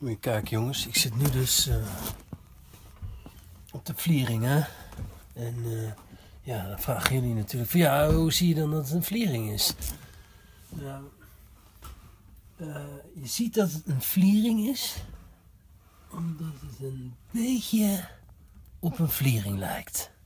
Moet je kijken jongens, ik zit nu dus op de vliering hè. En ja, dan vragen jullie natuurlijk van ja, hoe zie je dan dat het een vliering is? Nou, je ziet dat het een vliering is, omdat het een beetje op een vliering lijkt.